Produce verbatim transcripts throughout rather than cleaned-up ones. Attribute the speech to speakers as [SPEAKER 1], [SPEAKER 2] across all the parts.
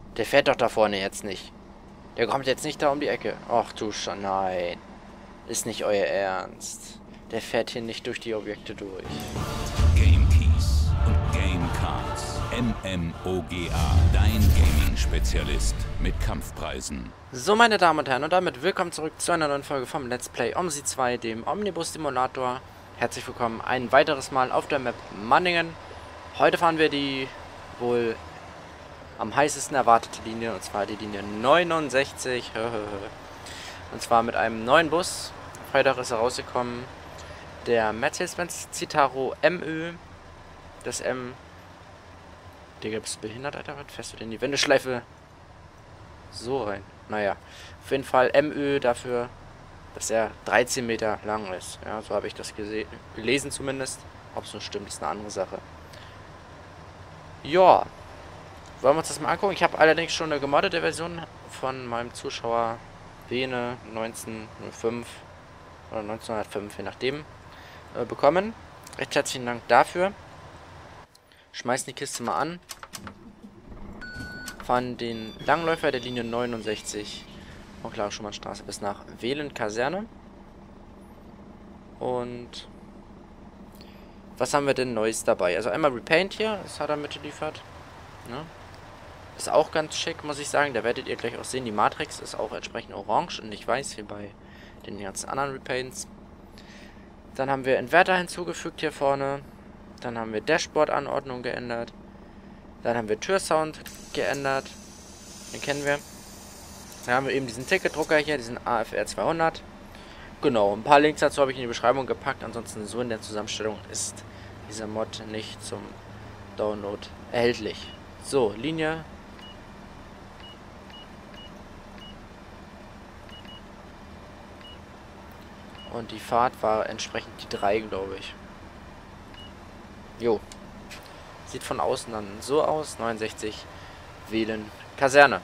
[SPEAKER 1] Der fährt doch da vorne jetzt nicht. Der kommt jetzt nicht da um die Ecke. Ach du schon, nein. Ist nicht euer Ernst. Der fährt hier nicht durch die Objekte durch.
[SPEAKER 2] Game Keys und Game Cards. MMOGA, dein Gaming-Spezialist mit Kampfpreisen.
[SPEAKER 1] So, meine Damen und Herren, und damit willkommen zurück zu einer neuen Folge vom Let's Play OMSI zwei, dem Omnibus Simulator. Herzlich willkommen ein weiteres Mal auf der Map Manningen. Heute fahren wir die wohl am heißesten erwartete Linie, und zwar die Linie neunundsechzig. Und zwar mit einem neuen Bus. Freitag ist er rausgekommen. Der Mercedes-Benz Citaro M Ö. Das M. Digga, bist du behindert, Alter? Was fährst du denn in die Wendeschleife so rein? Naja, auf jeden Fall M Ö dafür, dass er dreizehn Meter lang ist. Ja, so habe ich das gelesen zumindest. Ob es nur stimmt, ist eine andere Sache. Ja, wollen wir uns das mal angucken. Ich habe allerdings schon eine gemoddete Version von meinem Zuschauer Bene neunzehnhundertfünf oder neunzehnhundertfünf, je nachdem, äh, bekommen. Recht herzlichen Dank dafür. Schmeißen die Kiste mal an. Fahren den Langläufer der Linie neunundsechzig von Klaus-Schumann-Straße bis nach Wählen-Kaserne. Und was haben wir denn Neues dabei? Also einmal Repaint hier, das hat er mitgeliefert. Ja. Ist auch ganz schick, muss ich sagen. Da werdet ihr gleich auch sehen. Die Matrix ist auch entsprechend orange und nicht weiß, wie bei den ganzen anderen Repaints. Dann haben wir Inverter hinzugefügt hier vorne. Dann haben wir Dashboard-Anordnung geändert. Dann haben wir Türsound geändert. Den kennen wir. Dann haben wir eben diesen Ticketdrucker hier, diesen A F R zweihundert. Genau, ein paar Links dazu habe ich in die Beschreibung gepackt. Ansonsten so in der Zusammenstellung ist dieser Mod nicht zum Download erhältlich. So, Linie. Und die Fahrt war entsprechend die drei, glaube ich. Jo. Sieht von außen dann so aus. neunundsechzig Wählen Kaserne.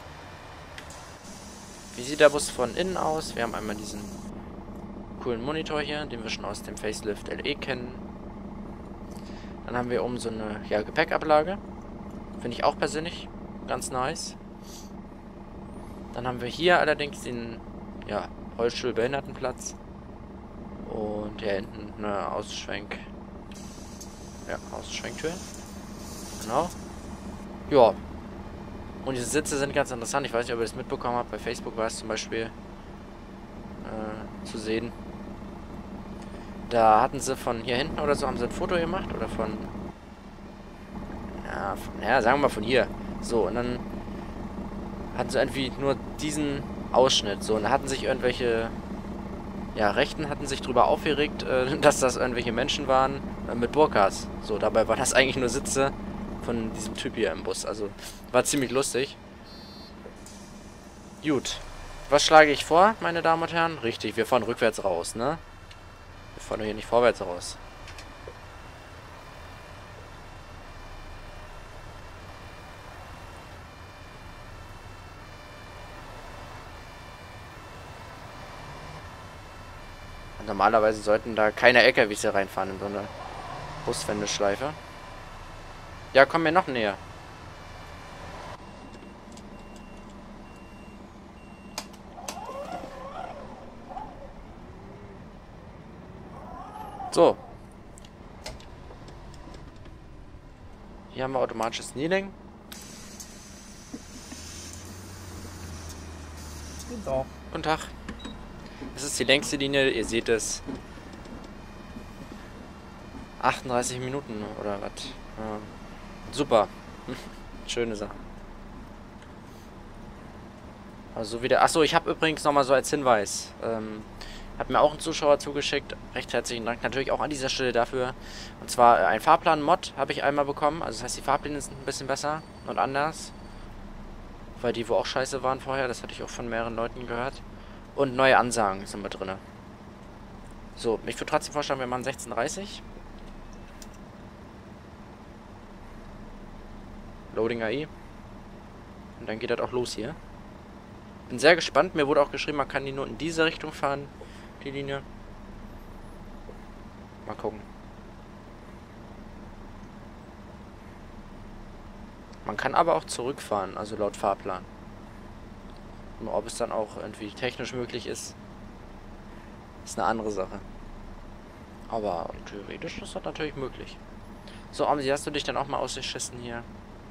[SPEAKER 1] Wie sieht der Bus von innen aus? Wir haben einmal diesen coolen Monitor hier, den wir schon aus dem Facelift L E kennen. Dann haben wir oben so eine ja, Gepäckablage. Finde ich auch persönlich ganz nice. Dann haben wir hier allerdings den ja, Rollstuhlbehindertenplatz. Und hier hinten eine Ausschwenk... Ja, Ausschwenktür. Genau. Ja. Und diese Sitze sind ganz interessant. Ich weiß nicht, ob ihr das mitbekommen habt. Bei Facebook war es zum Beispiel äh, zu sehen. Da hatten sie von hier hinten oder so, haben sie ein Foto gemacht. Oder von... Ja, von, ja, sagen wir mal von hier. So, und dann hatten sie irgendwie nur diesen Ausschnitt. So, und da hatten sich irgendwelche... Ja, Rechten hatten sich drüber aufgeregt, äh, dass das irgendwelche Menschen waren äh, mit Burkas. So, dabei waren das eigentlich nur Sitze von diesem Typ hier im Bus. Also, war ziemlich lustig. Gut. Was schlage ich vor, meine Damen und Herren? Richtig, wir fahren rückwärts raus, ne? Wir fahren doch hier nicht vorwärts raus. Und normalerweise sollten da keine L K Ws hier reinfahren in so eine Buswendeschleife. Ja, komm mir noch näher. So. Hier haben wir automatisches Kneeling.
[SPEAKER 3] Guten Tag.
[SPEAKER 1] Guten Tag. Das ist die längste Linie, ihr seht es. achtunddreißig Minuten oder was. Ja. Super. Schöne Sache. Also wieder. Achso, ich habe übrigens nochmal so als Hinweis. Ähm, hat mir auch ein Zuschauer zugeschickt. Recht herzlichen Dank natürlich auch an dieser Stelle dafür. Und zwar äh, ein Fahrplan-Mod habe ich einmal bekommen. Also das heißt, die Fahrpläne sind ein bisschen besser und anders. Weil die wo auch scheiße waren vorher. Das hatte ich auch von mehreren Leuten gehört. Und neue Ansagen sind mit drin. So, ich würde trotzdem vorschlagen, wir machen sechzehn Uhr dreißig. Loading A I. Und dann geht das auch los hier. Bin sehr gespannt. Mir wurde auch geschrieben, man kann die nur in diese Richtung fahren. Die Linie. Mal gucken. Man kann aber auch zurückfahren, also laut Fahrplan. Nur ob es dann auch irgendwie technisch möglich ist, ist eine andere Sache. Aber theoretisch ist das natürlich möglich. So, Amsi, hast du dich dann auch mal ausgeschissen hier?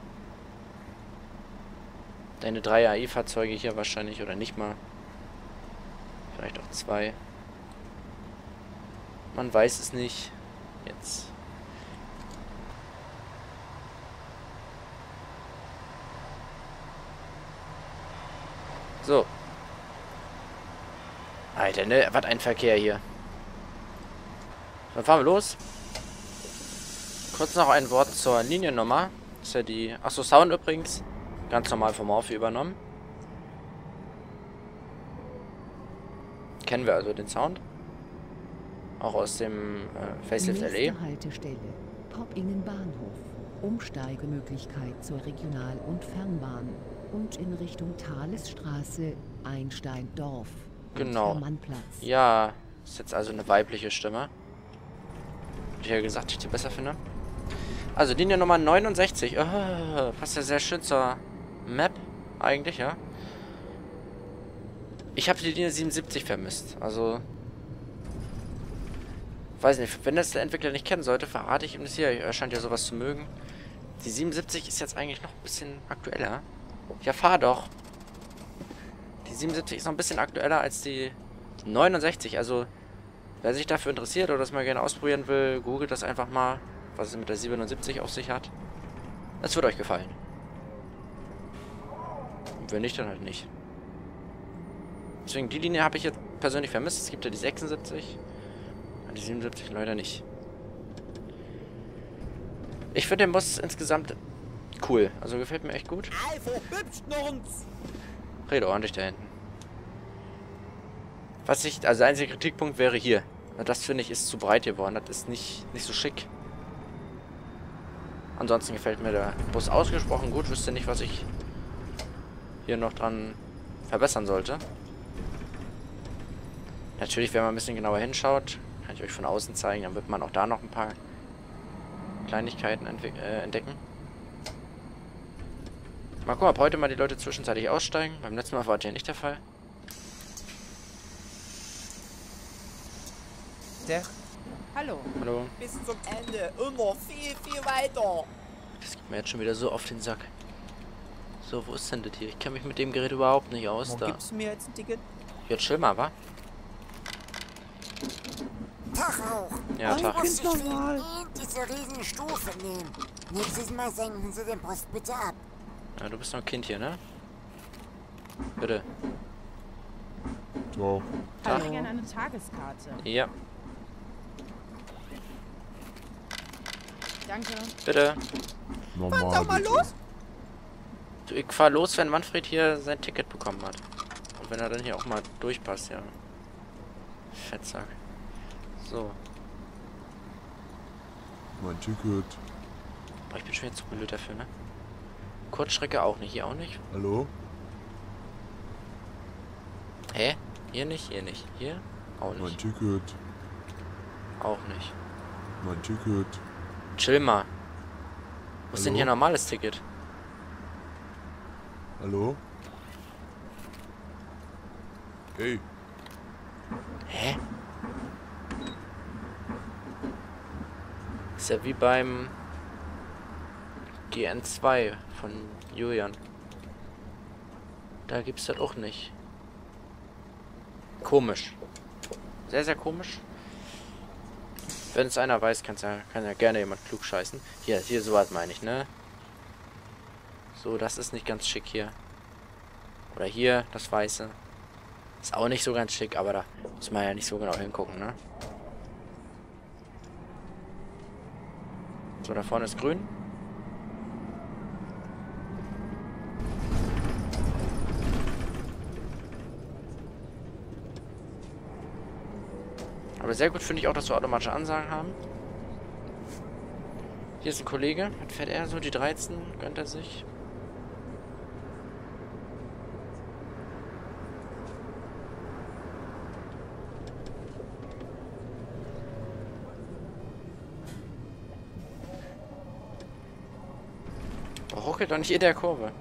[SPEAKER 1] Deine drei A I-Fahrzeuge hier wahrscheinlich, oder nicht mal. Vielleicht auch zwei. Man weiß es nicht. Jetzt. So. Alter, ne? Was ein Verkehr hier. Dann fahren wir los. Kurz noch ein Wort zur Liniennummer. Das ist ja die... Achso, Sound übrigens. Ganz normal vom Morphe übernommen. Kennen wir also den Sound. Auch aus dem äh, Facelift L E.
[SPEAKER 3] Haltestelle. Poppingen Bahnhof. Umsteigemöglichkeit zur Regional- und Fernbahn. Und in Richtung Thalesstraße, Einstein-Dorf.
[SPEAKER 1] Genau.
[SPEAKER 3] Hermannplatz.
[SPEAKER 1] Ja, ist jetzt also eine weibliche Stimme. Hab ich ja gesagt, ich die besser finde. Also Linie Nummer neunundsechzig. Oh, passt ja sehr schön zur Map. Eigentlich, ja. Ich habe die Linie siebenundsiebzig vermisst. Also... Weiß nicht, wenn das der Entwickler nicht kennen sollte, verrate ich ihm das hier. Er scheint ja sowas zu mögen. Die siebenundsiebzig ist jetzt eigentlich noch ein bisschen aktueller. Ja, fahr doch. Die siebenundsiebzig ist noch ein bisschen aktueller als die neunundsechzig. Also, wer sich dafür interessiert oder das mal gerne ausprobieren will, googelt das einfach mal, was es mit der siebenundsiebzig auf sich hat. Es wird euch gefallen. Und wenn nicht, dann halt nicht. Deswegen, die Linie habe ich jetzt persönlich vermisst. Es gibt ja die sechsundsiebzig. Die siebenundsiebzig leider nicht. Ich finde den Bus insgesamt cool. Also gefällt mir echt gut. Rede ordentlich da hinten. Was ich, also der einzige Kritikpunkt wäre hier. Das finde ich ist zu breit geworden. Das ist nicht, nicht so schick. Ansonsten gefällt mir der Bus ausgesprochen gut. Wüsste nicht, was ich hier noch dran verbessern sollte. Natürlich, wenn man ein bisschen genauer hinschaut, kann ich euch von außen zeigen, dann wird man auch da noch ein paar Kleinigkeiten äh, entdecken. Mal gucken, ob heute mal die Leute zwischenzeitlich aussteigen. Beim letzten Mal war das ja nicht der Fall.
[SPEAKER 4] Der? Hallo.
[SPEAKER 1] Hallo.
[SPEAKER 4] Bis zum Ende und noch viel, viel weiter.
[SPEAKER 1] Das geht mir jetzt schon wieder so auf den Sack. So, wo ist denn das hier? Ich kenne mich mit dem Gerät überhaupt nicht aus.
[SPEAKER 4] Wo
[SPEAKER 1] Da.
[SPEAKER 4] gibst du mir jetzt ein Ticket?
[SPEAKER 1] Jetzt chill mal, wa?
[SPEAKER 5] Tag auch.
[SPEAKER 1] Ja,
[SPEAKER 5] Und
[SPEAKER 1] Tag.
[SPEAKER 5] muss ich für ihn diese riesen Stufe nehmen. Nächstes Mal senken Sie den Post bitte ab.
[SPEAKER 1] Ja, du bist noch ein Kind hier, ne? Bitte.
[SPEAKER 6] So.
[SPEAKER 1] Tag.
[SPEAKER 7] Ich hätte gerne eine Tageskarte.
[SPEAKER 1] Ja,
[SPEAKER 7] Danke.
[SPEAKER 1] bitte.
[SPEAKER 6] Normal.
[SPEAKER 4] Sag mal
[SPEAKER 6] bitte.
[SPEAKER 4] los.
[SPEAKER 1] Du, ich fahr los, wenn Manfred hier sein Ticket bekommen hat. Und wenn er dann hier auch mal durchpasst, ja. Fettsack. So.
[SPEAKER 6] Mein Ticket.
[SPEAKER 1] Boah, ich bin schon wieder zu blöd dafür, ne? Kurzstrecke auch nicht, hier auch nicht.
[SPEAKER 6] Hallo?
[SPEAKER 1] Hä? Hier nicht, hier nicht. Hier? Auch
[SPEAKER 6] Mein
[SPEAKER 1] nicht.
[SPEAKER 6] Ticket.
[SPEAKER 1] Auch nicht.
[SPEAKER 6] Mein Ticket.
[SPEAKER 1] Chill mal. Wo ist denn
[SPEAKER 6] Hallo?
[SPEAKER 1] hier normales Ticket?
[SPEAKER 6] Hallo? Hey.
[SPEAKER 1] Hä? Ist ja wie beim G N zwei von Julian. Da gibt's das auch nicht. Komisch. Sehr, sehr komisch. Wenn es einer weiß, kann's ja, kann ja gerne jemand klug scheißen. Hier, hier sowas meine ich, ne? So, das ist nicht ganz schick hier. Oder hier, das Weiße. Ist auch nicht so ganz schick, aber da muss man ja nicht so genau hingucken, ne? So, da vorne ist grün. Aber sehr gut finde ich auch, dass wir automatische Ansagen haben. Hier ist ein Kollege. Was fährt er so? Die dreizehn gönnt er sich. Ruckelt doch nicht in der Kurve.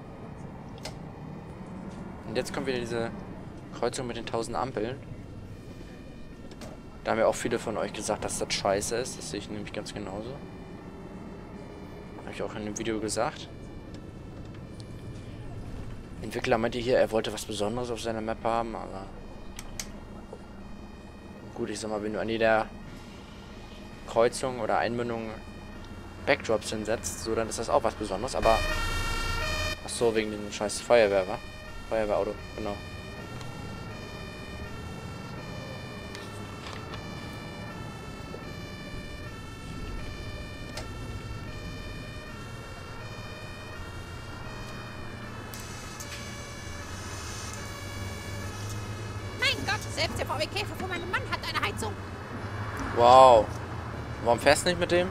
[SPEAKER 1] Und jetzt kommt wieder diese Kreuzung mit den tausend Ampeln. Da haben ja auch viele von euch gesagt, dass das scheiße ist. Das sehe ich nämlich ganz genauso. Habe ich auch in dem Video gesagt. Der Entwickler meinte hier, er wollte was Besonderes auf seiner Map haben, aber... Gut, ich sag mal, wenn du an jeder Kreuzung oder Einmündung Backdrops hinsetzt, so, dann ist das auch was Besonderes, aber... Ach so, wegen dem scheiß Feuerwehr, wa? Feuerwehrauto, genau.
[SPEAKER 7] Mein Gott, selbst der V W Käfer von meinem Mann hat eine Heizung.
[SPEAKER 1] Wow. Warum fährst du nicht mit dem?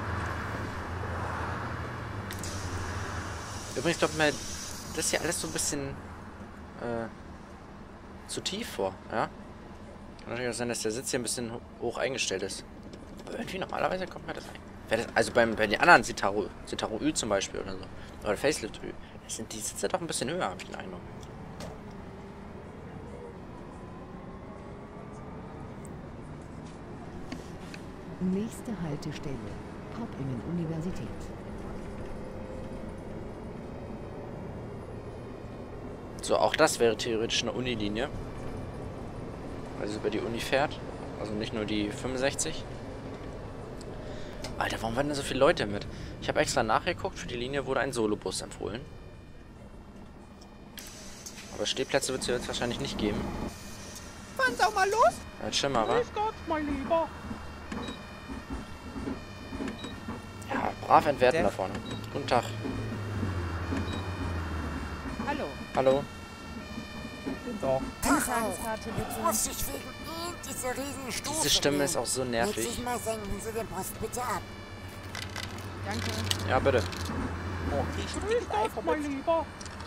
[SPEAKER 1] Übrigens kommt mir das hier alles so ein bisschen äh, zu tief vor, ja? Kann natürlich auch sein, dass der Sitz hier ein bisschen ho hoch eingestellt ist. Aber irgendwie normalerweise kommt mir das ein. Das, also beim, bei den anderen Citaro, Citaro Ü zum Beispiel oder so. Oder Facelift Ü. Sind die Sitze doch ein bisschen höher, habe ich den Eindruck.
[SPEAKER 3] Nächste Haltestelle, Poppingen-Universität.
[SPEAKER 1] So, auch das wäre theoretisch eine Unilinie. Weil sie über die Uni fährt. Also nicht nur die fünfundsechzig. Alter, warum werden da so viele Leute mit? Ich habe extra nachgeguckt, für die Linie wurde ein Solobus empfohlen. Aber Stehplätze wird es jetzt wahrscheinlich nicht geben.
[SPEAKER 4] Fahren Sie auch mal los?
[SPEAKER 1] Ja, Schimmerer.
[SPEAKER 4] Grüß Gott, mein Lieber.
[SPEAKER 1] Ja, brav entwerten
[SPEAKER 4] Der-
[SPEAKER 1] da vorne. Guten Tag.
[SPEAKER 7] Hallo.
[SPEAKER 1] Hallo.
[SPEAKER 4] Doch.
[SPEAKER 5] Tageskarte bitte. Muss ich wegen Ihnen diese riesen Stufe
[SPEAKER 1] Diese Stimme
[SPEAKER 5] nehmen.
[SPEAKER 1] ist auch so
[SPEAKER 5] Nächstes
[SPEAKER 1] nervig.
[SPEAKER 5] Mal senken Sie den Post bitte ab.
[SPEAKER 7] Danke.
[SPEAKER 1] Ja, bitte.
[SPEAKER 4] Oh, die Grüß Gott, mein Lieber.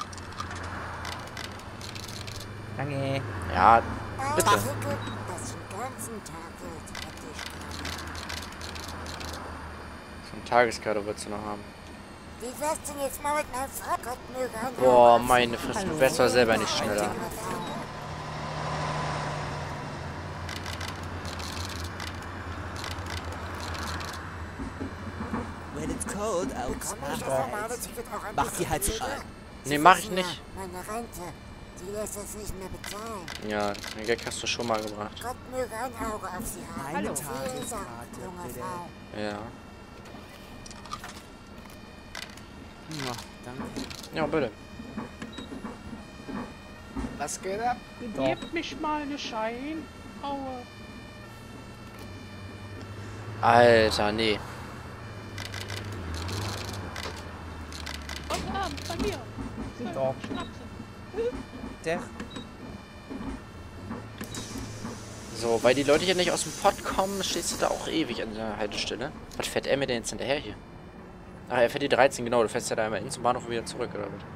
[SPEAKER 4] Danke.
[SPEAKER 1] Ja,
[SPEAKER 5] Ein
[SPEAKER 1] bitte.
[SPEAKER 5] Ticket, das den ganzen Tag gilt, hätte ich gerne.
[SPEAKER 1] So eine Tageskarte würdest du noch haben.
[SPEAKER 5] Wie wär's denn jetzt mal mit meinem Fahrrad möge ein
[SPEAKER 1] Boah,
[SPEAKER 5] Auge
[SPEAKER 1] meine Fresse, du wärst doch selber nicht schneller.
[SPEAKER 4] When it's cold
[SPEAKER 5] Bekomme ich das
[SPEAKER 4] outside.
[SPEAKER 5] normale Ticket auch ein
[SPEAKER 4] Mach
[SPEAKER 5] bisschen
[SPEAKER 4] die Heizung
[SPEAKER 5] billiger?
[SPEAKER 4] an.
[SPEAKER 5] Sie
[SPEAKER 1] Nee, mach ich
[SPEAKER 5] wissen ja,
[SPEAKER 1] nicht.
[SPEAKER 5] Meine Rente, die lässt es nicht mehr bezahlen.
[SPEAKER 1] Ja, den Gag hast du schon mal gebracht.
[SPEAKER 5] Gott möge ein Auge auf Sie haben.
[SPEAKER 4] Meine
[SPEAKER 5] Vielen
[SPEAKER 4] Tageskarte,
[SPEAKER 5] Dank, junge
[SPEAKER 4] bitte.
[SPEAKER 5] Frau.
[SPEAKER 1] Ja.
[SPEAKER 4] Ja, danke.
[SPEAKER 1] Ja, bitte.
[SPEAKER 4] Was geht ab?
[SPEAKER 8] Gebt mich mal eine Scheinaue.
[SPEAKER 1] Alter, nee.
[SPEAKER 8] Guten Abend, bei mir.
[SPEAKER 4] Sind doch.
[SPEAKER 8] Schnapse.
[SPEAKER 4] Der.
[SPEAKER 1] So, weil die Leute hier nicht aus dem Pott kommen, stehst du da auch ewig an der Haltestelle. Was fährt er mir denn jetzt hinterher hier? Ach, er fährt die dreizehn, genau. Du fährst ja da einmal hin zum Bahnhof und wieder zurück, oder was?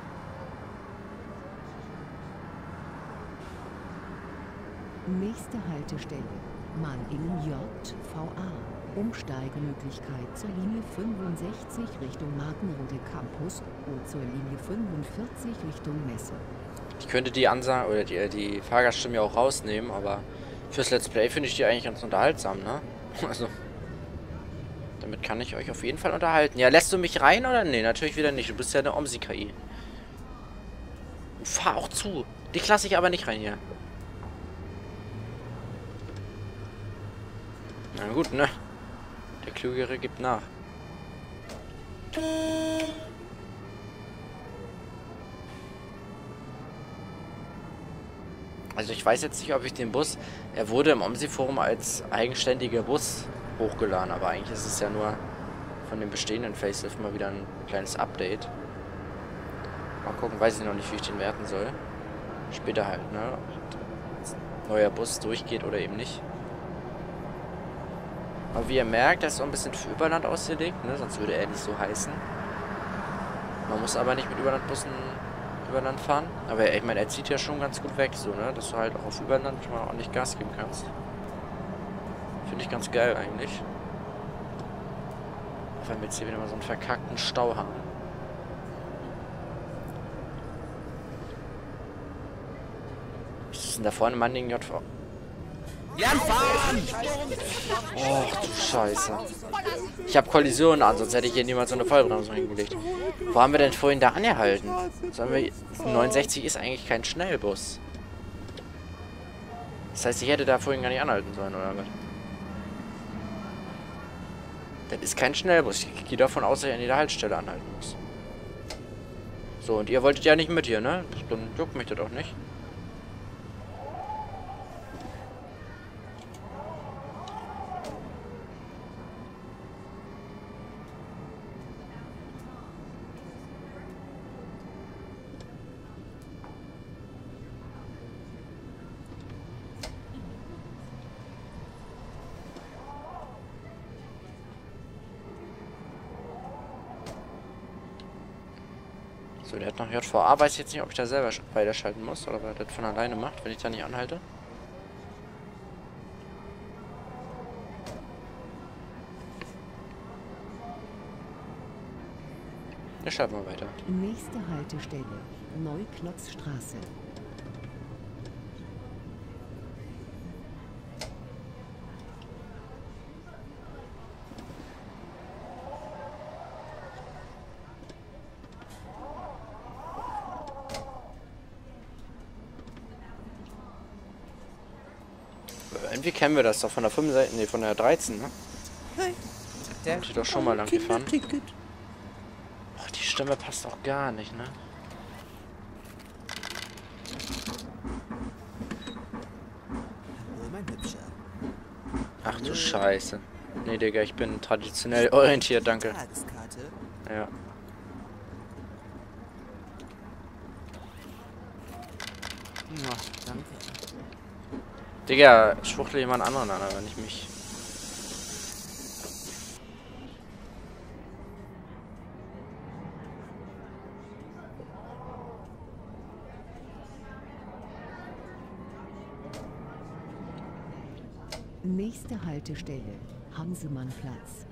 [SPEAKER 3] Nächste Haltestelle, Manningen J V A. Umsteigemöglichkeit zur Linie fünfundsechzig Richtung Markenrode Campus und zur Linie fünfundvierzig Richtung Messe.
[SPEAKER 1] Ich könnte die Ansage oder die, die Fahrgaststimme ja auch rausnehmen, aber fürs Let's Play finde ich die eigentlich ganz unterhaltsam, ne? Also, damit kann ich euch auf jeden Fall unterhalten. Ja, lässt du mich rein oder? Nee, natürlich wieder nicht. Du bist ja eine Omsi-K I. Fahr auch zu. Dich lasse ich aber nicht rein hier. Na gut, ne? Der Klügere gibt nach. Also ich weiß jetzt nicht, ob ich den Bus... Er wurde im Omsi-Forum als eigenständiger Bus hochgeladen, aber eigentlich ist es ja nur von dem bestehenden Facelift mal wieder ein kleines Update. Mal gucken, weiß ich noch nicht, wie ich den werten soll. Später halt, ne? Ob neuer Bus durchgeht oder eben nicht. Aber wie ihr merkt, er ist so ein bisschen für Überland ausgelegt, ne? Sonst würde er nicht so heißen. Man muss aber nicht mit Überlandbussen Überland fahren. Aber ich meine, er zieht ja schon ganz gut weg, so, ne? Dass du halt auch auf Überland mal ordentlich Gas geben kannst. Finde ich ganz geil eigentlich. Auch wenn wir jetzt hier wieder mal so einen verkackten Stau haben. ist denn da vorne Manning J V?
[SPEAKER 4] Jan, fahren!
[SPEAKER 1] Och du Scheiße. Ich habe Kollisionen an, sonst hätte ich hier niemals so eine Vollbremsung hingelegt. Wo haben wir denn vorhin da angehalten? Sollen wir... neunundsechzig ist eigentlich kein Schnellbus. Das heißt, ich hätte da vorhin gar nicht anhalten sollen, oder was? Das ist kein Schnellbus. Ich gehe davon aus, dass ich an jeder Haltestelle anhalten muss. So, und ihr wolltet ja nicht mit hier, ne? Dann juckt mich das auch nicht. So, der hat noch J V A. Weiß ich jetzt nicht, ob ich da selber weiterschalten muss oder ob er das von alleine macht, wenn ich da nicht anhalte. Wir schalten mal weiter.
[SPEAKER 3] Nächste Haltestelle, Neuklotzstraße.
[SPEAKER 1] Irgendwie kennen wir das doch von der fünfundsechzig, nee, von der dreizehn, ne?
[SPEAKER 4] Der
[SPEAKER 1] Bin ich doch schon mal lang gefahren.
[SPEAKER 4] Ticket.
[SPEAKER 1] Ach, die Stimme passt auch gar nicht, ne?
[SPEAKER 4] Hallo, mein Hübscher.
[SPEAKER 1] Ach du Scheiße. Nee, Digga, ich bin traditionell orientiert, danke.
[SPEAKER 4] Tageskarte.
[SPEAKER 1] Ja.
[SPEAKER 4] Ja, danke.
[SPEAKER 1] Digga, schwuchtel jemand anderen an, aber nicht mich.
[SPEAKER 3] Nächste Haltestelle, Hansemannplatz.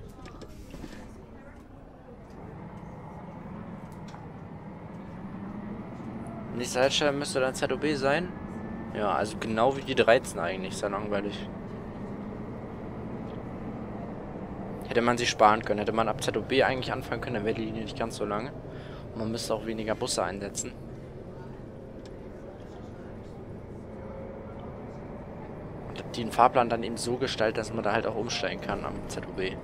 [SPEAKER 1] Nächste Haltestelle müsste dann Z O B sein. Ja, also genau wie die dreizehn eigentlich, ist ja langweilig. Hätte man sich sparen können, hätte man ab Z O B eigentlich anfangen können, dann wäre die Linie nicht ganz so lang. Und man müsste auch weniger Busse einsetzen. Und den Fahrplan dann eben so gestaltet, dass man da halt auch umsteigen kann am Z O B.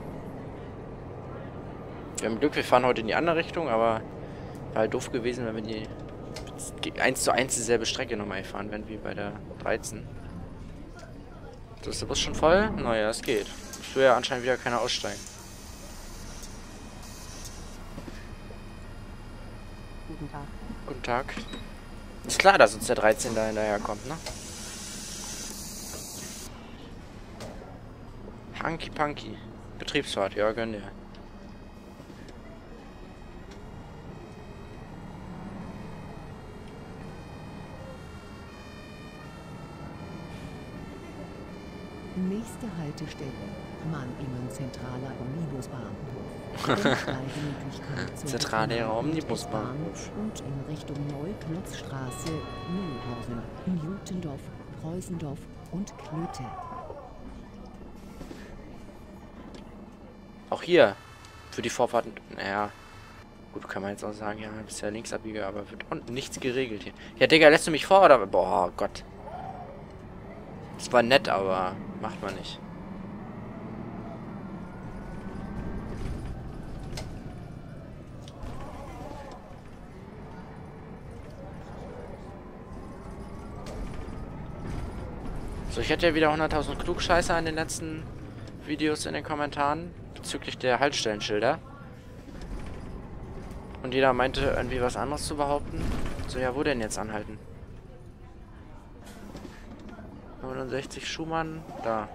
[SPEAKER 1] Wir haben Glück, wir fahren heute in die andere Richtung, aber war halt doof gewesen, wenn wir die eins zu eins dieselbe Strecke nochmal gefahren werden wie bei der dreizehn. So, ist der Bus schon voll? Naja, es geht. Es will ja anscheinend wieder keiner aussteigen.
[SPEAKER 7] Guten Tag.
[SPEAKER 1] Guten Tag. Ist klar, dass uns der dreizehn da hinterherkommt, ne? Hanky Panky. Betriebsfahrt, ja, gönn dir.
[SPEAKER 3] Nächste Haltestelle, Manningen Zentraler Omnibusbahnhof. Umsteigemöglichkeit zur
[SPEAKER 1] Zentraler
[SPEAKER 3] Richtung
[SPEAKER 1] Omnibusbahnhof.
[SPEAKER 3] und in Richtung Neuklotzstraße, Mühlhausen, Newtendorf, Preusendorf und Klöte.
[SPEAKER 1] Auch hier, für die Vorfahrt, naja, gut, kann man jetzt auch sagen, ja, bist ja Linksabbieger, aber wird auch nichts geregelt hier. Ja, Digga, lässt du mich vor, oder? Boah, Gott. Das war nett, aber macht man nicht. So, ich hatte ja wieder hunderttausend Klugscheißer in den letzten Videos in den Kommentaren bezüglich der Haltstellenschilder. Und jeder meinte irgendwie was anderes zu behaupten. So, ja, wo denn jetzt anhalten? neunundsechzig Schumann, da.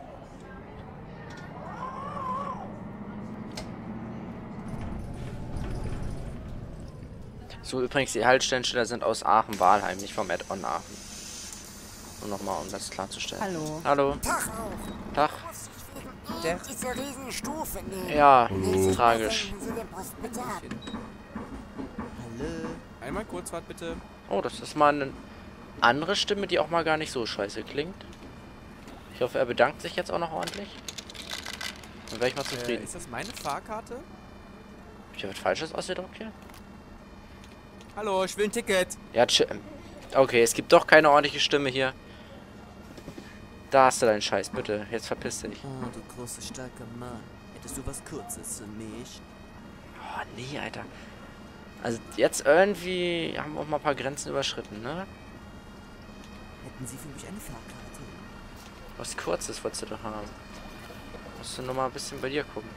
[SPEAKER 1] So, übrigens, die Haltstellenschilder sind aus Aachen-Walheim, nicht vom Add-on Aachen. Nur nochmal, um das klarzustellen.
[SPEAKER 4] Hallo.
[SPEAKER 1] Hallo.
[SPEAKER 5] Tag auch.
[SPEAKER 1] Tag.
[SPEAKER 5] Der diese riesen Stufe nehmen.
[SPEAKER 1] Ja,
[SPEAKER 5] Nächstes Mal
[SPEAKER 1] tragisch.
[SPEAKER 5] senken Sie den Post bitte ab.
[SPEAKER 4] Hallo. Einmal Kurzfahrt bitte.
[SPEAKER 1] Oh, das ist mal ein andere Stimme, die auch mal gar nicht so scheiße klingt. Ich hoffe, er bedankt sich jetzt auch noch ordentlich. Dann wäre ich mal zufrieden.
[SPEAKER 4] Äh, ist das meine Fahrkarte?
[SPEAKER 1] Hab ich ja was Falsches ausgedruckt hier?
[SPEAKER 4] Hallo, ich will ein Ticket.
[SPEAKER 1] Ja, okay, es gibt doch keine ordentliche Stimme hier. Da hast du deinen Scheiß, bitte. Jetzt verpiss dich.
[SPEAKER 9] Oh, du große, starker Mann. Hättest du was Kurzes für mich?
[SPEAKER 1] Oh, nee, Alter. Also jetzt irgendwie haben wir auch mal ein paar Grenzen überschritten, ne?
[SPEAKER 9] Hätten Sie für mich eine Fahrkarte?
[SPEAKER 1] Was Kurzes wolltest du doch haben. Musst du noch mal ein bisschen bei dir gucken.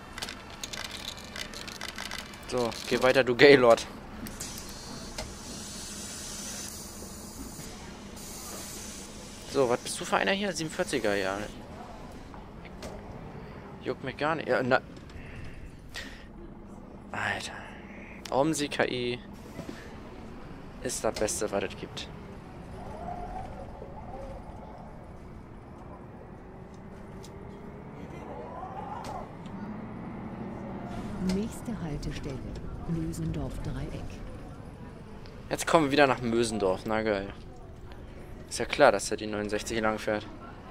[SPEAKER 1] So, geh weiter, du Gaylord. So, was bist du für einer hier? siebenundvierziger, ja. Juckt mich gar nicht. Ja, na. Alter. OMSI K I ist das Beste, was es gibt.
[SPEAKER 3] Nächste Haltestelle, Mösendorf-Dreieck.
[SPEAKER 1] Jetzt kommen wir wieder nach Mösendorf, na geil. Ist ja klar, dass er die neunundsechzig lang fährt.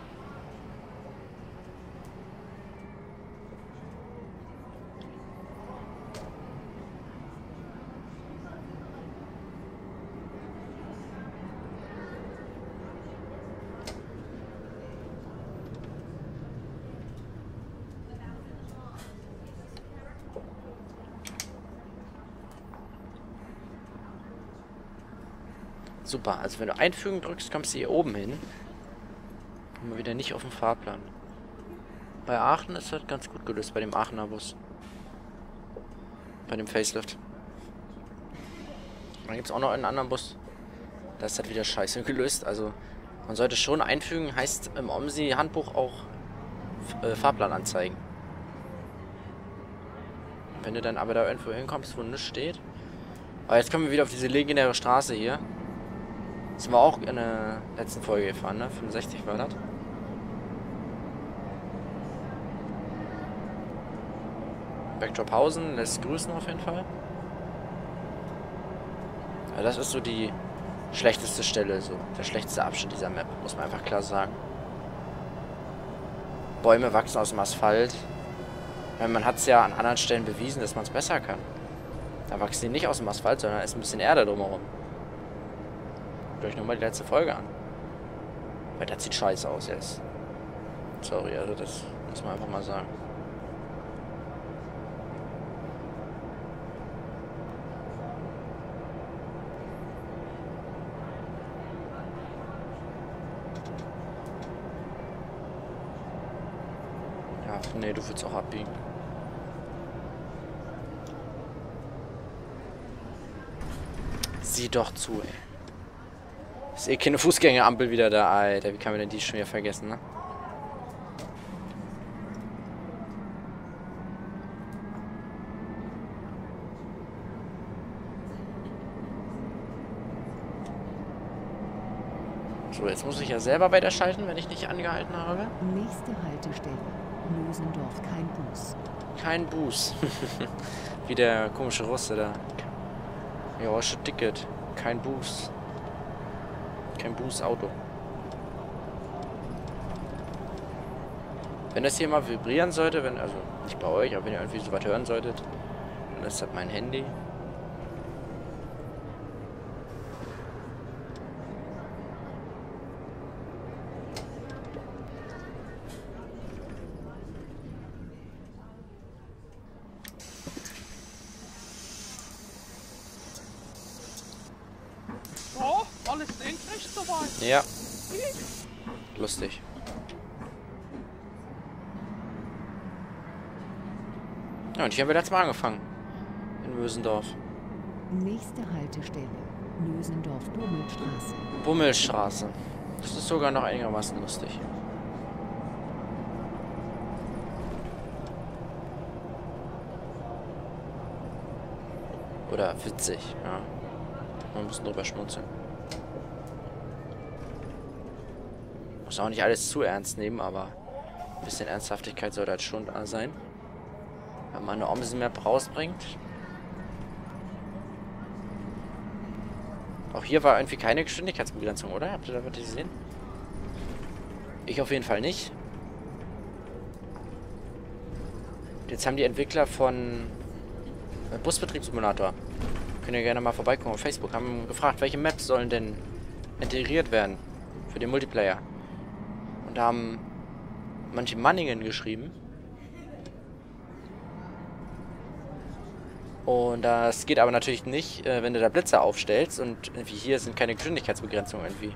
[SPEAKER 1] Super, also wenn du einfügen drückst, kommst du hier oben hin. Immer wieder nicht auf dem Fahrplan. Bei Aachen ist das ganz gut gelöst, bei dem Aachener Bus. Bei dem Facelift. Dann gibt es auch noch einen anderen Bus. Da ist das wieder scheiße gelöst. Also man sollte schon einfügen, heißt im OMSI-Handbuch auch äh, Fahrplan anzeigen. Wenn du dann aber da irgendwo hinkommst, wo nichts steht. Aber jetzt kommen wir wieder auf diese legendäre Straße hier. Das sind wir auch in der letzten Folge gefahren, ne? fünfundsechzig war das. Backdrophausen lässt grüßen auf jeden Fall. Ja, das ist so die schlechteste Stelle, so der schlechteste Abschnitt dieser Map, muss man einfach klar sagen. Bäume wachsen aus dem Asphalt. Weil man hat es ja an anderen Stellen bewiesen, dass man es besser kann. Da wachsen die nicht aus dem Asphalt, sondern ist ein bisschen Erde drumherum. Guckt euch nur mal die letzte Folge an. Weil das sieht scheiße aus jetzt. Sorry, also das muss man einfach mal sagen. Ja, nee, du willst auch abbiegen. Sieh doch zu, ey. Ist eh keine Fußgängerampel wieder da, Alter. Wie kann man denn die schon wieder vergessen, ne? So, jetzt muss ich ja selber weiterschalten, wenn ich nicht angehalten habe.
[SPEAKER 3] Nächste Haltestelle, Mösendorf, kein Bus.
[SPEAKER 1] Kein Bus. Wie der komische Russe da. Ja, schon Ticket. Kein Bus. Kein Bus-Auto. Wenn das hier mal vibrieren sollte, wenn, also nicht bei euch, aber wenn ihr irgendwie so was hören solltet, dann ist das mein Handy.
[SPEAKER 8] Oh, alles senkrecht soweit.
[SPEAKER 1] Ja. Lustig. Ja, und hier haben wir letztes Mal angefangen. In Mösendorf.
[SPEAKER 3] Nächste Haltestelle, Mösendorf-Bummelstraße.
[SPEAKER 1] Bummelstraße. Das ist sogar noch einigermaßen lustig. Oder witzig, ja. Man muss drüber schmunzeln. Muss auch nicht alles zu ernst nehmen, aber ein bisschen Ernsthaftigkeit sollte halt schon da sein. Wenn man eine OMSI-Map rausbringt. Auch hier war irgendwie keine Geschwindigkeitsbegrenzung, oder? Habt ihr da was gesehen? Ich auf jeden Fall nicht. Jetzt haben die Entwickler von äh, Busbetriebssimulator, könnt ihr gerne mal vorbeikommen auf Facebook, haben gefragt, welche Maps sollen denn integriert werden für den Multiplayer. Und da haben manche Manningen geschrieben. Und das geht aber natürlich nicht, äh, wenn du da Blitze aufstellst und irgendwie hier sind keine Geschwindigkeitsbegrenzungen irgendwie.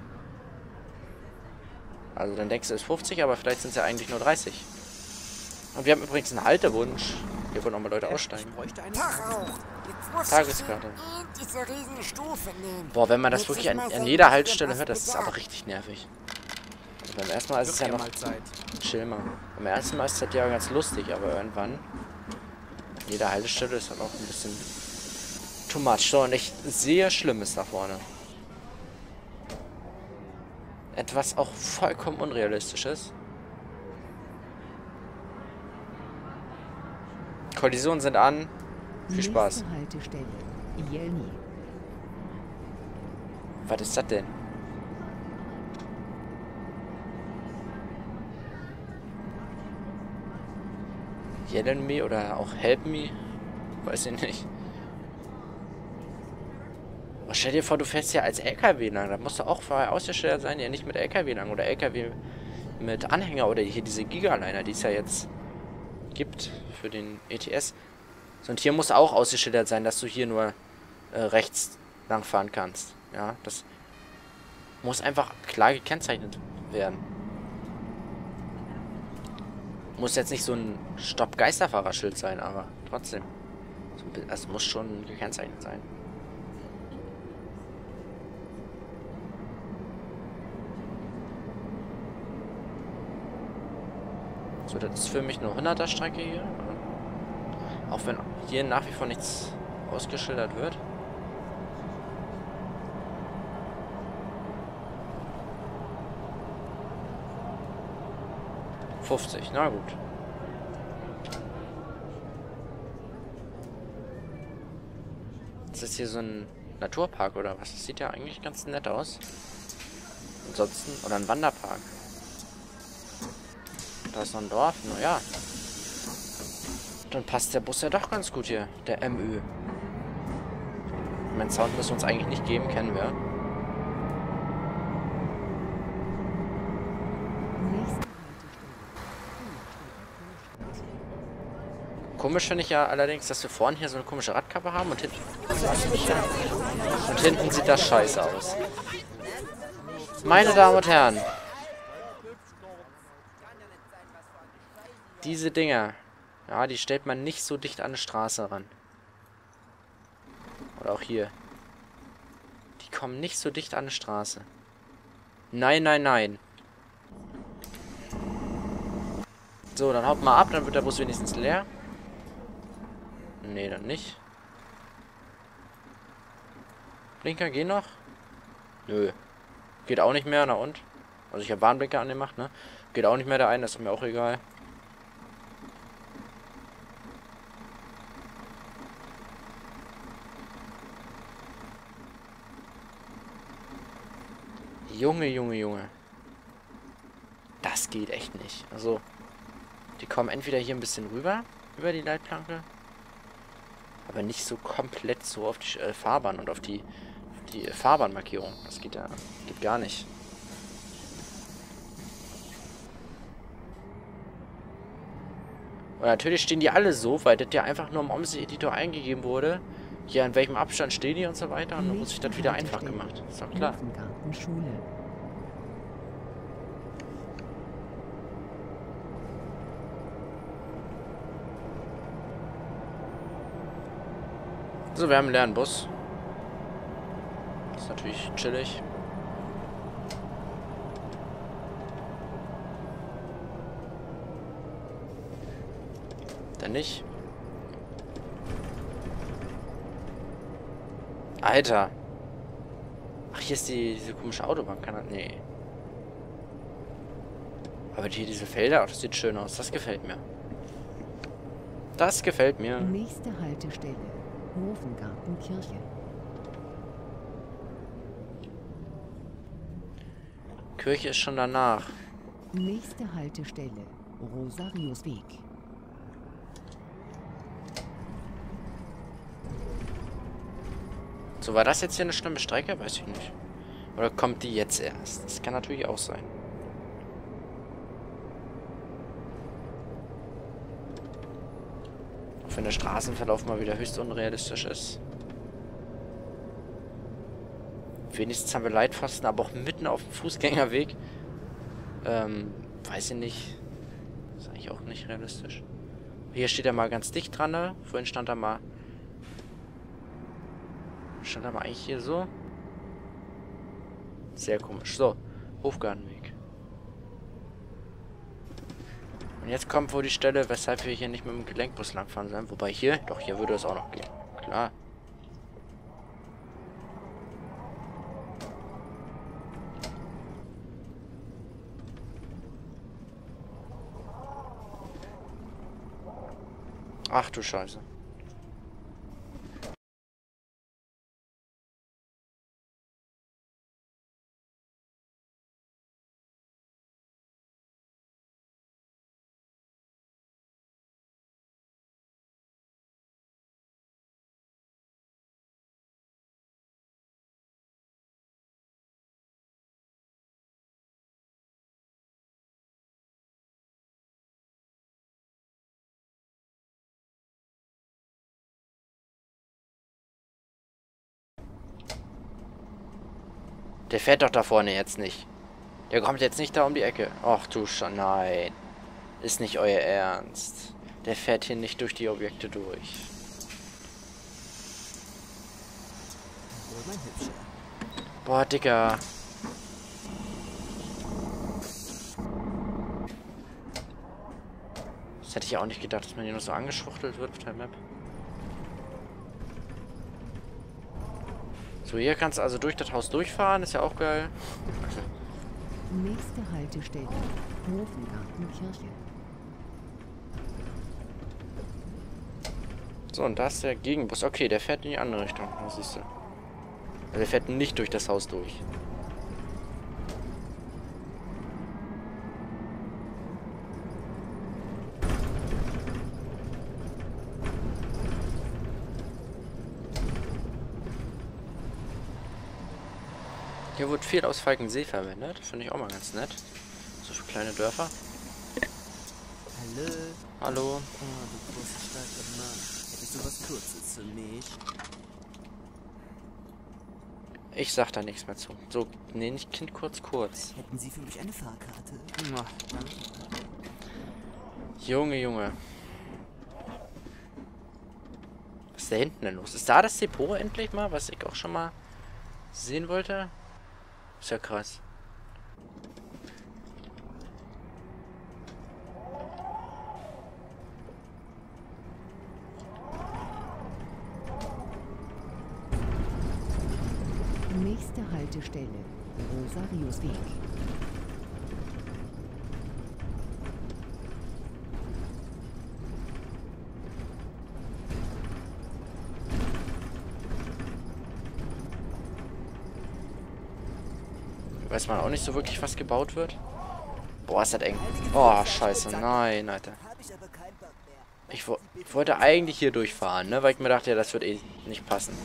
[SPEAKER 1] Also dann denkst du, es ist fünfzig, aber vielleicht sind es ja eigentlich nur dreißig. Und wir haben übrigens einen Haltewunsch. Hier wollen auch mal Leute aussteigen.
[SPEAKER 5] Tag auch. Jetzt muss
[SPEAKER 1] Tageskarte.
[SPEAKER 5] ich diese riesen Stufe nehmen.
[SPEAKER 1] Boah, wenn man das
[SPEAKER 5] Jetzt
[SPEAKER 1] wirklich
[SPEAKER 5] ist
[SPEAKER 1] an,
[SPEAKER 5] mal
[SPEAKER 1] an
[SPEAKER 5] sein,
[SPEAKER 1] jeder
[SPEAKER 5] was
[SPEAKER 1] Haltestelle
[SPEAKER 5] was
[SPEAKER 1] hört, das ist
[SPEAKER 5] besagt.
[SPEAKER 1] aber richtig nervig. Also beim ersten Mal ist es ja
[SPEAKER 4] Wird
[SPEAKER 1] noch
[SPEAKER 4] mal Zeit.
[SPEAKER 1] chill mal. Beim ersten Mal ist das ja ganz lustig, aber irgendwann an jeder Haltestelle ist dann auch ein bisschen too much. So, und ich sehe Schlimmes da vorne. Etwas auch vollkommen Unrealistisches. Kollisionen sind an. Viel Spaß.
[SPEAKER 3] Nächste Haltestelle. Jelni.
[SPEAKER 1] Was ist das denn? Yellen me oder auch Help me? Weiß ich nicht. Aber stell dir vor, du fährst ja als L K W lang. Da musst du auch vorher ausgestellt sein, ja nicht mit L K W lang oder L K W mit Anhänger oder hier diese Gigaliner, die es ja jetzt gibt für den E T S. So, und hier muss auch ausgeschildert sein, dass du hier nur äh, rechts lang fahren kannst. Ja, das muss einfach klar gekennzeichnet werden. Muss jetzt nicht so ein Stopp-Geisterfahrerschild sein, aber trotzdem. Es muss schon gekennzeichnet sein. So, das ist für mich eine hunderter Strecke hier. Auch wenn hier nach wie vor nichts ausgeschildert wird. fünfzig, na gut. Das ist hier so ein Naturpark oder was? Das sieht ja eigentlich ganz nett aus. Ansonsten, oder ein Wanderpark. Da ist noch ein Dorf, naja. Dann passt der Bus ja doch ganz gut hier, der M Ü. Mein Sound müssen wir uns eigentlich nicht geben, kennen wir.
[SPEAKER 3] Nächste
[SPEAKER 1] Komisch finde ich ja allerdings, dass wir vorne hier so eine komische Radkappe haben und hinten... Und hinten sieht das scheiße aus. Meine Damen und Herren. Diese Dinger. Ja, die stellt man nicht so dicht an eine Straße ran. Oder auch hier. Die kommen nicht so dicht an eine Straße. Nein, nein, nein. So, dann haut mal ab, dann wird der Bus wenigstens leer. Nee, dann nicht. Blinker gehen noch? Nö. Geht auch nicht mehr, na und? Also ich habe Warnblinker angemacht, ne? Geht auch nicht mehr der eine, das ist mir auch egal. Junge, Junge, Junge. Das geht echt nicht. Also, die kommen entweder hier ein bisschen rüber, über die Leitplanke, aber nicht so komplett so auf die äh, Fahrbahn und auf die, auf die äh, Fahrbahnmarkierung. Das geht ja geht gar nicht. Und natürlich stehen die alle so, weil das ja einfach nur im OMSI-Editor eingegeben wurde. Hier, in welchem Abstand stehen die und so weiter. Und dann muss ich das wieder einfach gemacht. Ist doch klar.
[SPEAKER 3] Hofengartenschule.
[SPEAKER 1] So, wir haben einen leeren Bus. Ist natürlich chillig. Dann nicht. Alter. Ach, hier ist die, diese komische Autobahn. Kann das? Nee. Aber hier diese Felder, oh, das sieht schön aus. Das gefällt mir. Das gefällt mir.
[SPEAKER 3] Nächste Haltestelle. Hofengartenkirche.
[SPEAKER 1] Kirche ist schon danach.
[SPEAKER 3] Nächste Haltestelle, Rosariusweg.
[SPEAKER 1] So, war das jetzt hier eine schlimme Strecke? Weiß ich nicht. Oder kommt die jetzt erst? Das kann natürlich auch sein. Auch wenn der Straßenverlauf mal wieder höchst unrealistisch ist. Wenigstens haben wir Leitpfosten, aber auch mitten auf dem Fußgängerweg. Ähm, weiß ich nicht. Ist eigentlich auch nicht realistisch. Hier steht er mal ganz dicht dran, ne? Vorhin stand er mal... Stand er mal eigentlich hier so? Sehr komisch. So, Hofgartenweg. Und jetzt kommt wohl die Stelle, weshalb wir hier nicht mit dem Gelenkbus langfahren sollen. Wobei hier, doch hier würde es auch noch gehen. Klar. Ach du Scheiße. Der fährt doch da vorne jetzt nicht. Der kommt jetzt nicht da um die Ecke. Ach du Scheiße, nein. Ist nicht euer Ernst. Der fährt hier nicht durch die Objekte durch.
[SPEAKER 9] Wohl, mein Hübscher.
[SPEAKER 1] Boah, Digga. Das hätte ich auch nicht gedacht, dass man hier noch so angeschwuchtelt wird auf der Map. So, hier kannst du also durch das Haus durchfahren, ist ja auch geil.
[SPEAKER 3] Nächste Haltestelle, Hofgartenkirche.
[SPEAKER 1] So, und da ist der Gegenbus. Okay, der fährt in die andere Richtung. Das siehst du. Also der fährt nicht durch das Haus durch. Hier wird viel aus Falkensee verwendet. Finde ich auch mal ganz nett. So für kleine Dörfer.
[SPEAKER 9] Hallo.
[SPEAKER 1] Hallo.
[SPEAKER 9] Oh, du großer starker Mann. Hättest du was Kurzes für mich?
[SPEAKER 1] Ich sag da nichts mehr zu. So, nee, nicht Kind kurz, kurz.
[SPEAKER 9] Hätten Sie für mich eine Fahrkarte?
[SPEAKER 1] Ach, Junge, Junge. Was ist da hinten denn los? Ist da das Depot endlich mal, was ich auch schon mal sehen wollte? Ist ja krass.
[SPEAKER 3] Nächste Haltestelle, Rosariusweg.
[SPEAKER 1] Weiß man auch nicht so wirklich, was gebaut wird. Boah, ist das eng. Oh, scheiße. Nein, Alter. Ich, wo ich wollte eigentlich hier durchfahren, ne? Weil ich mir dachte, ja, das wird eh nicht passen.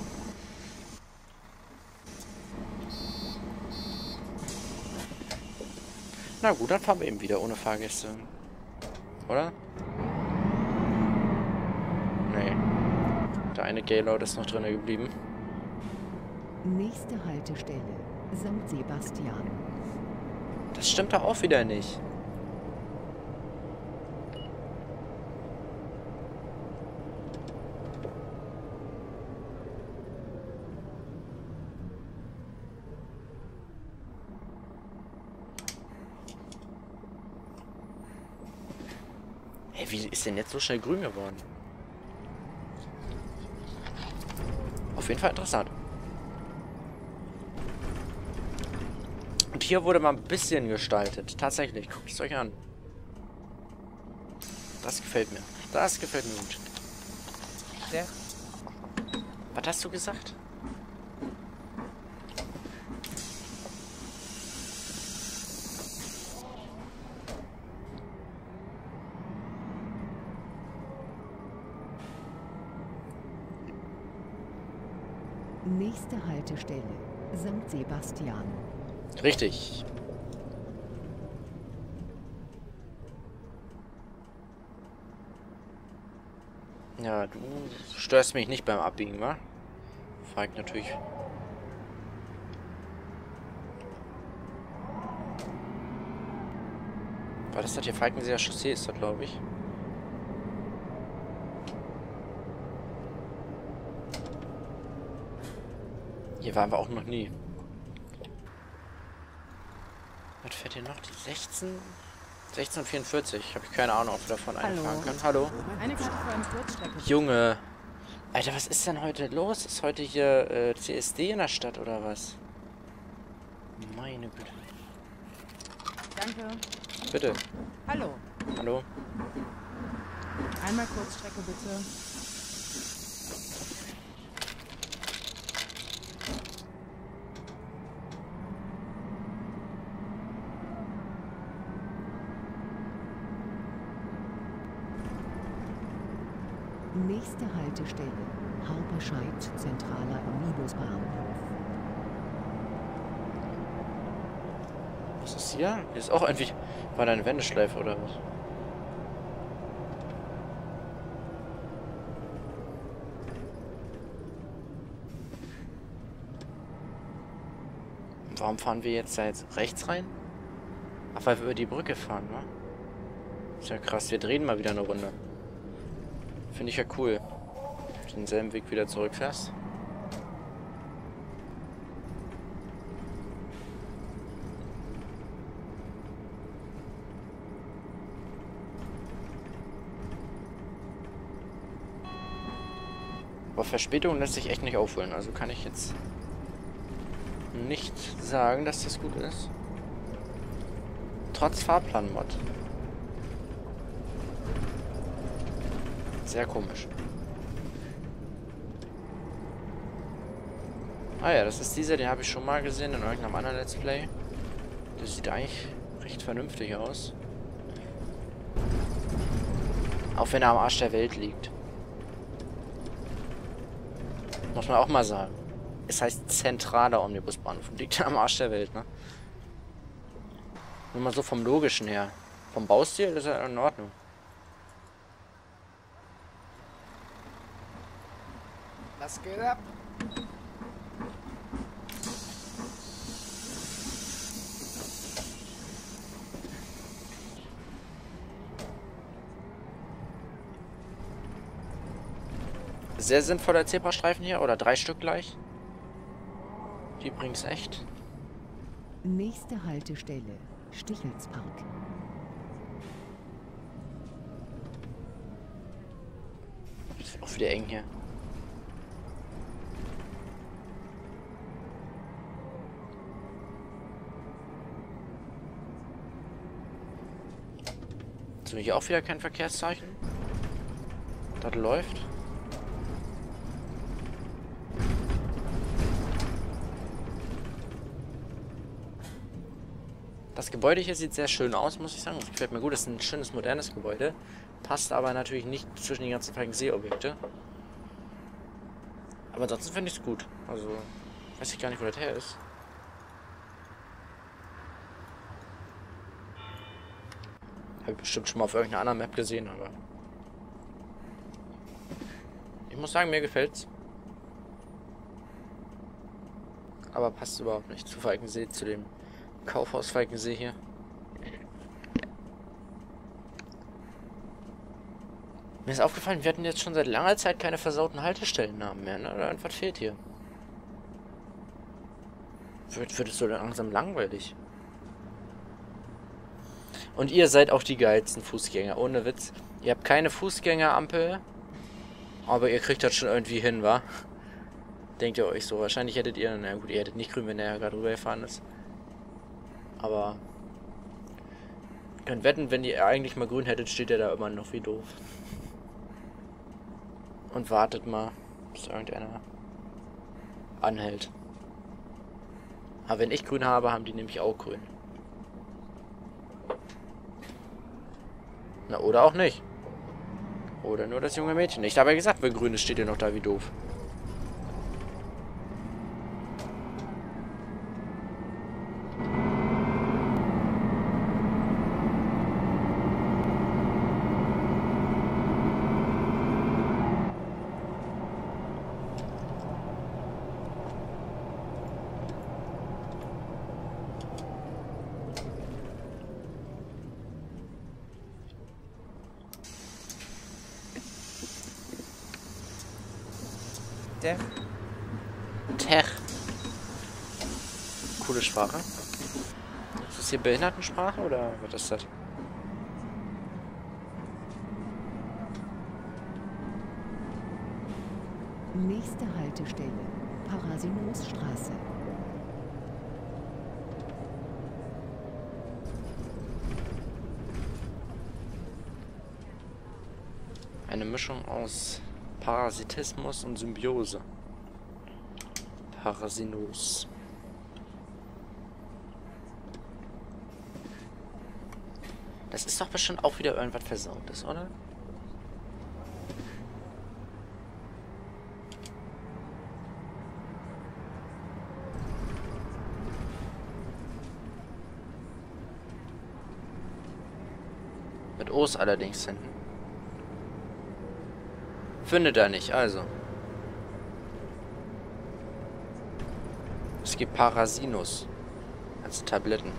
[SPEAKER 1] Na gut, dann fahren wir eben wieder ohne Fahrgäste. Oder? Nee. Der eine Gaylord ist noch drin geblieben.
[SPEAKER 3] Nächste Haltestelle, Sankt Sebastian.
[SPEAKER 1] Das stimmt doch auch wieder nicht. Hey, wie ist denn jetzt so schnell grün geworden? Auf jeden Fall interessant. Und hier wurde mal ein bisschen gestaltet. Tatsächlich. Guckt es euch an. Das gefällt mir. Das gefällt mir gut.
[SPEAKER 4] Der?
[SPEAKER 1] Was hast du gesagt?
[SPEAKER 3] Nächste Haltestelle, Sankt Sebastian.
[SPEAKER 1] Richtig. Ja, du störst mich nicht beim Abbiegen, wa? Fragt natürlich. War das das hier Falkenseer Chaussee ist das, glaube ich. Hier waren wir auch noch nie. Was fährt hier noch? Die sechzehn? sechzehn vierundvierzig. Habe ich keine Ahnung, ob wir davon einfahren können. Hallo.
[SPEAKER 3] Eine Karte für eine Kurzstrecke.
[SPEAKER 1] Junge. Alter, was ist denn heute los? Ist heute hier äh, C S D in der Stadt oder was? Meine Güte.
[SPEAKER 3] Danke.
[SPEAKER 1] Bitte.
[SPEAKER 3] Hallo.
[SPEAKER 1] Hallo.
[SPEAKER 3] Einmal Kurzstrecke bitte. Nächste Haltestelle, Harperscheid, zentraler Omnibusbahnhof.
[SPEAKER 1] Was ist hier? Hier ist auch irgendwie... War da eine Wendeschleife oder was? Warum fahren wir jetzt da jetzt rechts rein? Ach, weil wir über die Brücke fahren, wa? Ist ja krass, wir drehen mal wieder eine Runde. Finde ich ja cool. Denselben Weg wieder zurückfährst. Aber Verspätung lässt sich echt nicht aufholen. Also kann ich jetzt nicht sagen, dass das gut ist. Trotz Fahrplan-Mod. Sehr komisch. Ah ja, das ist dieser, den habe ich schon mal gesehen in irgendeinem anderen Let's Play. Das sieht eigentlich recht vernünftig aus. Auch wenn er am Arsch der Welt liegt. Muss man auch mal sagen. Es heißt zentraler Omnibusbahnhof und liegt am Arsch der Welt, ne? Nur mal so vom Logischen her. Vom Baustil ist er in Ordnung.
[SPEAKER 4] Was geht ab?
[SPEAKER 1] Sehr sinnvoller Zebrastreifen hier, oder drei Stück gleich. Die bringen's echt.
[SPEAKER 3] Nächste Haltestelle, Stichelspark.
[SPEAKER 1] Das wird auch wieder eng hier. So, hier auch wieder kein Verkehrszeichen. Das läuft. Das Gebäude hier sieht sehr schön aus, muss ich sagen. Das gefällt mir gut. Das ist ein schönes, modernes Gebäude. Passt aber natürlich nicht zwischen die ganzen Falkensee-Objekte. Aber ansonsten finde ich es gut. Also, weiß ich gar nicht, wo das her ist. Habe ich bestimmt schon mal auf irgendeiner anderen Map gesehen, aber... Ich muss sagen, mir gefällt's. Aber passt überhaupt nicht zu Falkensee, zu dem Kaufhaus Falkensee hier. Mir ist aufgefallen, wir hatten jetzt schon seit langer Zeit keine versauten Haltestellennamen mehr, ne? Oder irgendwas fehlt hier. Wird, wird es so langsam langweilig. Und ihr seid auch die geilsten Fußgänger, ohne Witz. Ihr habt keine Fußgängerampel, aber ihr kriegt das schon irgendwie hin, wa? Denkt ihr euch so. Wahrscheinlich hättet ihr, na gut, ihr hättet nicht grün, wenn er gerade rübergefahren ist. Aber ihr könnt wetten, wenn ihr eigentlich mal grün hättet, steht er da immer noch wie doof. Und wartet mal, bis irgendeiner anhält. Aber wenn ich grün habe, haben die nämlich auch grün. Na, oder auch nicht. Oder nur das junge Mädchen nicht. Aber wie gesagt, wenn grün ist, steht ihr noch da wie doof.
[SPEAKER 9] Der.
[SPEAKER 1] Tech. Coole Sprache. Ist das hier Behindertensprache oder was ist das?
[SPEAKER 3] Nächste Haltestelle, Parasinosstraße.
[SPEAKER 1] Eine Mischung aus Parasitismus und Symbiose. Parasinos. Das ist doch bestimmt auch wieder irgendwas Versautes, oder? Mit O's allerdings hinten. Findet er nicht, also. Es gibt Parasinos. Also Tabletten.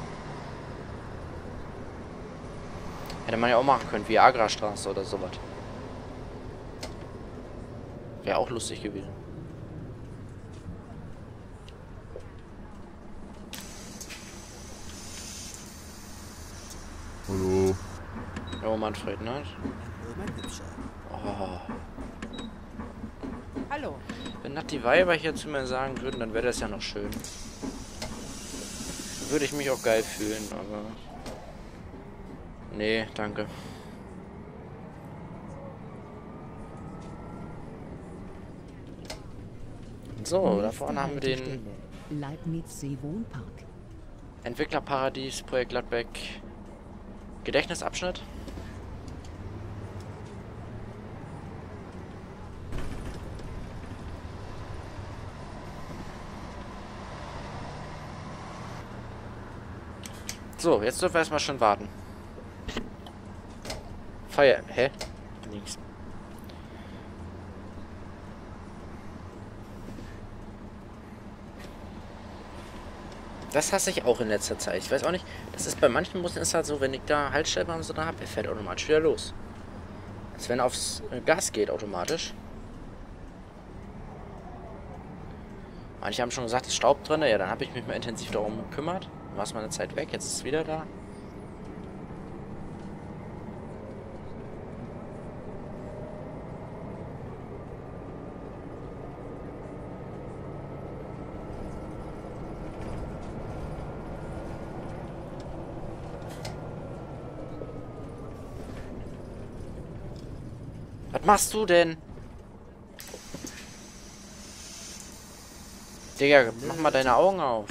[SPEAKER 1] Hätte man ja auch machen können, Viagra-Straße oder sowas. Wäre auch lustig gewesen.
[SPEAKER 6] Hallo.
[SPEAKER 1] Jo, Manfred, ne?
[SPEAKER 9] Hallo, mein Hübscher.
[SPEAKER 1] Oh.
[SPEAKER 7] Hallo.
[SPEAKER 1] Wenn das die Weiber hier zu mir sagen würden, dann wäre das ja noch schön. Würde ich mich auch geil fühlen, aber... Nee, danke. So, da vorne haben wir den
[SPEAKER 3] Leibniz-See Wohnpark.
[SPEAKER 1] Entwicklerparadies, Projekt Gladbeck, Gedächtnisabschnitt. So, jetzt dürfen wir erstmal schon warten. Feier. Hä? Links. Das hasse ich auch in letzter Zeit. Ich weiß auch nicht, das ist bei manchen Bussen ist halt so, wenn ich da Haltstellbremse so da habe, er fährt automatisch wieder los. Als wenn er aufs Gas geht automatisch. Manche haben schon gesagt, es ist Staub drin. Ja, dann habe ich mich mal intensiv darum gekümmert. Dann war es mal eine Zeit weg, jetzt ist es wieder da. Was machst du denn? Digga, mach mal deine Augen auf.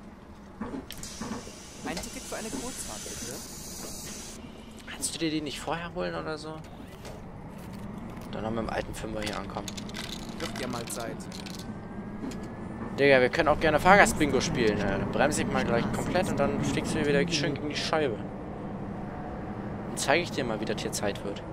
[SPEAKER 9] Ein Ticket für eine Kurzfahrt, bitte.
[SPEAKER 1] Kannst du dir die nicht vorher holen oder so? Dann haben wir im alten Fünfer hier ankommen.
[SPEAKER 9] Wird ja mal Zeit.
[SPEAKER 1] Digga, wir können auch gerne Fahrgast-Bingo spielen. Ja, dann bremse ich mal gleich komplett und dann fliegst du mir wieder schön gegen die Scheibe. Dann zeige ich dir mal, wie das hier Zeit wird.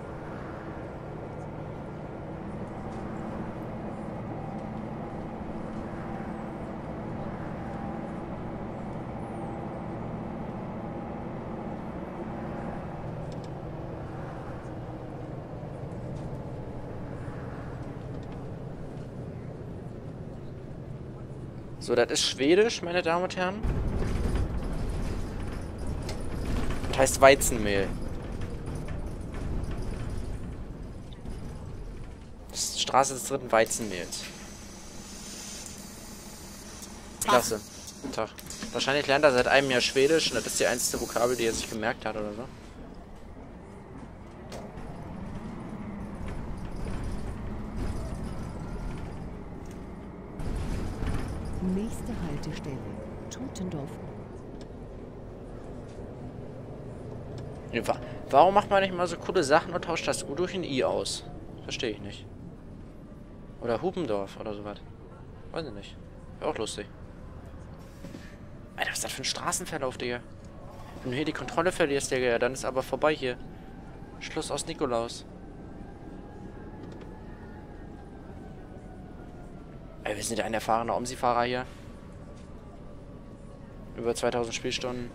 [SPEAKER 1] So, das ist Schwedisch, meine Damen und Herren. Das heißt Weizenmehl. Das ist die Straße des dritten Weizenmehls. Klasse. Tag. Wahrscheinlich lernt er seit einem Jahr Schwedisch und das ist die einzige Vokabel, die er sich gemerkt hat oder so.
[SPEAKER 3] Nächste Haltestelle, Totendorf.
[SPEAKER 1] Warum macht man nicht mal so coole Sachen und tauscht das U durch ein I aus? Verstehe ich nicht. Oder Hubendorf oder sowas. Weiß ich nicht. Wäre auch lustig. Alter, was ist das für ein Straßenverlauf, Digga? Wenn du hier die Kontrolle verlierst, Digga, ja, dann ist aber vorbei hier. Schluss aus Nikolaus. Ey, wir sind ja ein erfahrener Omsi-Fahrer hier. Über zweitausend Spielstunden.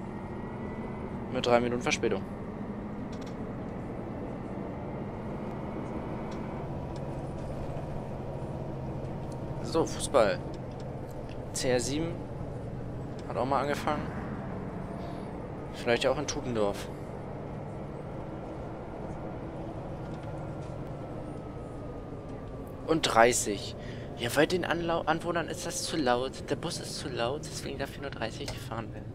[SPEAKER 1] Mit drei Minuten Verspätung. So, Fußball. C R sieben hat auch mal angefangen. Vielleicht auch in Tutendorf. Und dreißig. Ja, bei den Anlau Anwohnern ist das zu laut. Der Bus ist zu laut, deswegen darf hier nur dreißig gefahren werden.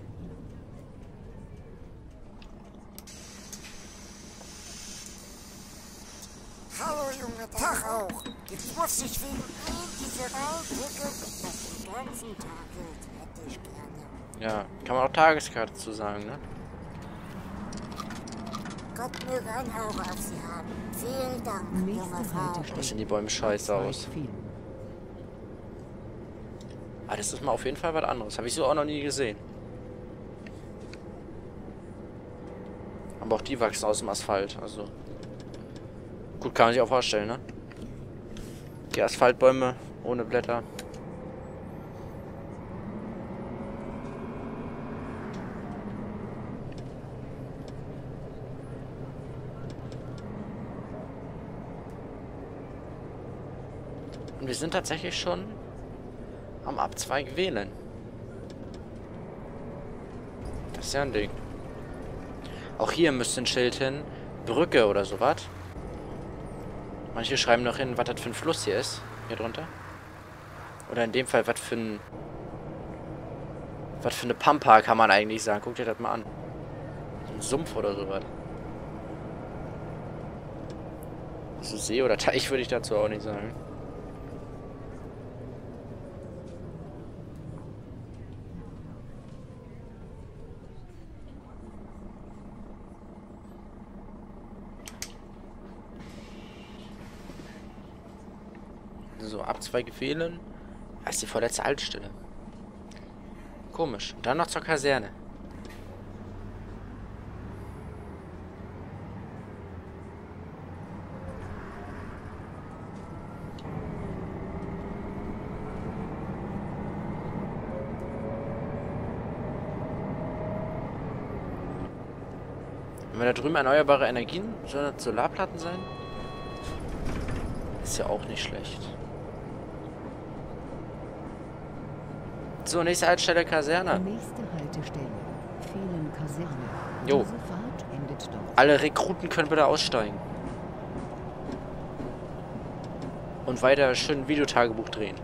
[SPEAKER 5] Hallo, Junge, Tag auch. Jetzt muss ich wegen ihm diese Reihticket, das den ganzen Tag gilt, hätte ich gerne.
[SPEAKER 1] Ja, kann man auch Tageskarte zu sagen, ne?
[SPEAKER 5] Gott möge ein Auge auf Sie haben. Vielen Dank, junge
[SPEAKER 3] Nächste
[SPEAKER 5] Frau.
[SPEAKER 3] Haltestelle.
[SPEAKER 1] Was sehen die Bäume scheiße aus.
[SPEAKER 3] Waldfien.
[SPEAKER 1] Ah, das ist mal auf jeden Fall was anderes. Habe ich so auch noch nie gesehen. Aber auch die wachsen aus dem Asphalt, also... Gut, kann man sich auch vorstellen, ne? Die Asphaltbäume ohne Blätter. Und wir sind tatsächlich schon am Abzweig wählen. Das ist ja ein Ding. Auch hier müsste ein Schild hin. Brücke oder sowas. Manche schreiben noch hin, was das für ein Fluss hier ist. Hier drunter. Oder in dem Fall, was für ein... Was für eine Pampa kann man eigentlich sagen. Guck dir das mal an. Ein Sumpf oder sowas. So See oder Teich würde ich dazu auch nicht sagen. So, Abzweige fehlen. Das ist die vorletzte Haltestelle. Komisch. Und dann noch zur Kaserne. Wenn wir da drüben erneuerbare Energien, sollen das Solarplatten sein? Ist ja auch nicht schlecht. So, nächste Haltestelle Kaserne.
[SPEAKER 3] Nächste Haltestelle. Fehlen Kaserne.
[SPEAKER 1] Jo.
[SPEAKER 3] Diese Fahrt endet dort.
[SPEAKER 1] Alle Rekruten können bitte aussteigen. Und weiter schön Videotagebuch drehen.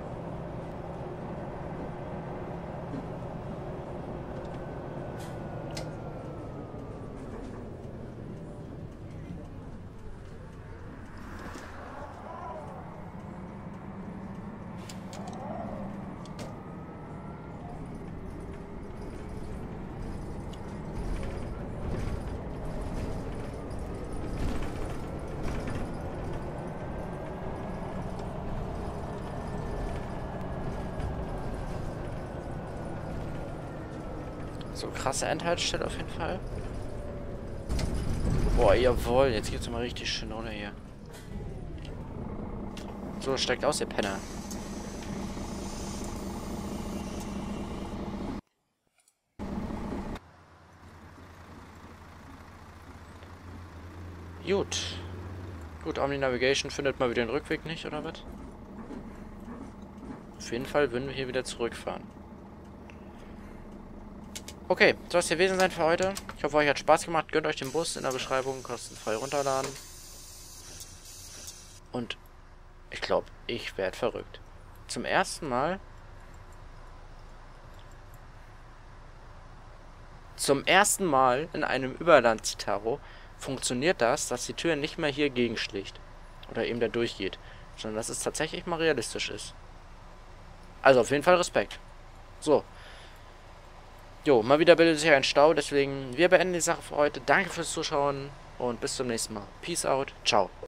[SPEAKER 1] So, krasse Endhaltestelle auf jeden Fall. Boah, jawohl. Jetzt geht's mal richtig schön runter hier. So, steigt aus, ihr Penner. Gut. Gut, Omni Navigation findet mal wieder den Rückweg nicht, oder was? Auf jeden Fall würden wir hier wieder zurückfahren. Okay, soll es gewesen sein für heute. Ich hoffe, euch hat Spaß gemacht. Gönnt euch den Bus in der Beschreibung, kostenfrei runterladen. Und ich glaube, ich werde verrückt. Zum ersten Mal... Zum ersten Mal in einem Überlands-Tarot funktioniert das, dass die Tür nicht mehr hier gegenschlägt. Oder eben da durchgeht. Sondern dass es tatsächlich mal realistisch ist. Also auf jeden Fall Respekt. So. Jo, mal wieder bildet sich ein Stau, deswegen wir beenden die Sache für heute. Danke fürs Zuschauen und bis zum nächsten Mal. Peace out, ciao.